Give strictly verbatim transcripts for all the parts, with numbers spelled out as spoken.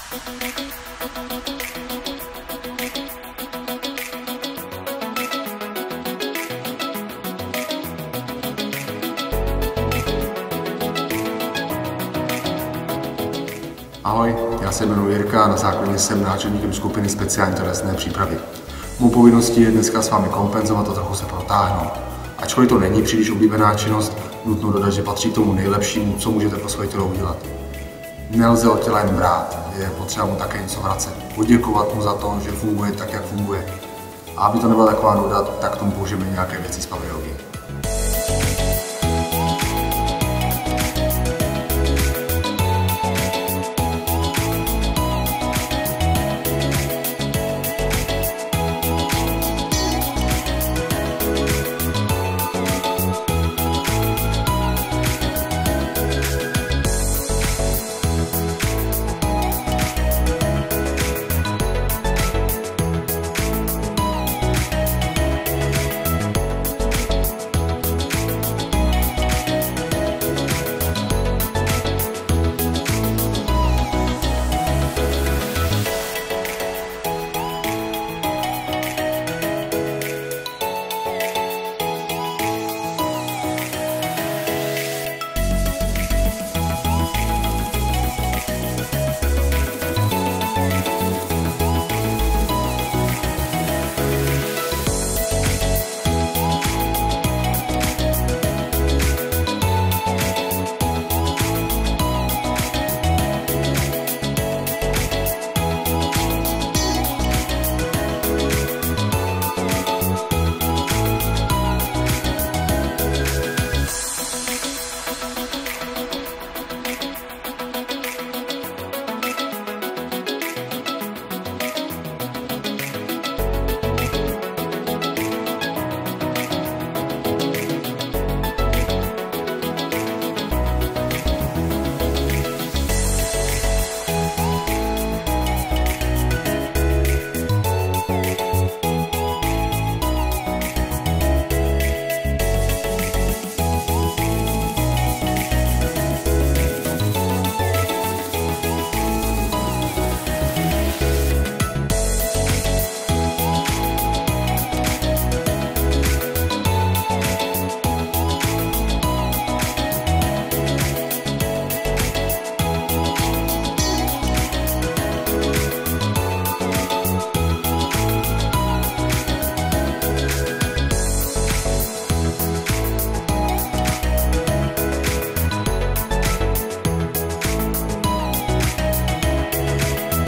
Ahoj, já se jmenuji Jirka a na základně jsem náčelníkem skupiny speciální tělesné přípravy. Mou povinností je dneska s vámi kompenzovat a trochu se protáhnout. Ačkoliv to není příliš oblíbená činnost, nutno dodat, že patří k tomu nejlepšímu, co můžete pro svoje tělo udělat. Nelze od těla jen brát, je potřeba mu také něco vracet. Poděkovat mu za to, že funguje tak, jak funguje. A aby to nebyla taková nuda, tak tomu použijeme nějaké věci z paleologie.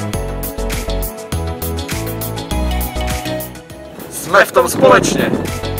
Jsme v tom společně!